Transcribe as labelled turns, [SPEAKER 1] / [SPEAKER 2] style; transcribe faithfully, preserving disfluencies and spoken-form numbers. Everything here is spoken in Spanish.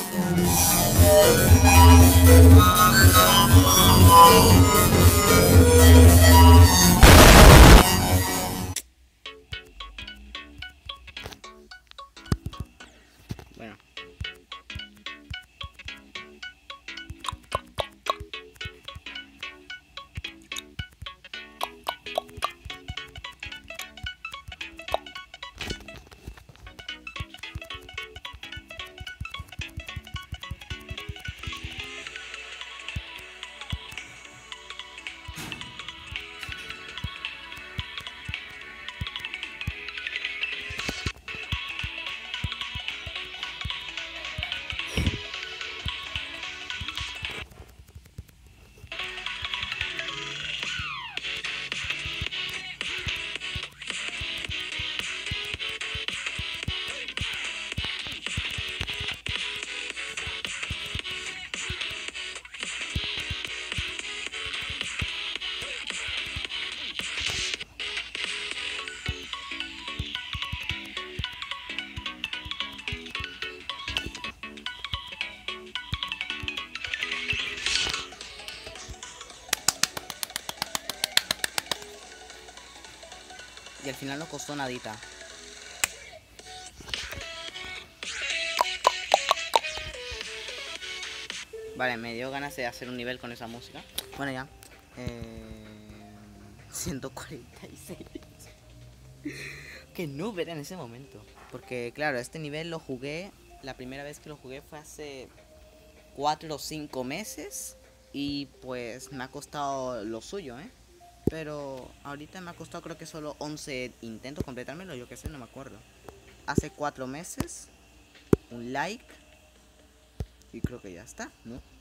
[SPEAKER 1] Bueno. Y al final nos costó nadita. Vale, me dio ganas de hacer un nivel con esa música. Bueno, ya. Eh, ciento cuarenta y seis. Qué noob era en ese momento. Porque, claro, este nivel lo jugué. La primera vez que lo jugué fue hace cuatro o cinco meses. Y pues me ha costado lo suyo, ¿eh? Pero ahorita me ha costado creo que solo once intentos completármelo, yo que sé, no me acuerdo. Hace cuatro meses, un like y creo que ya está, ¿no?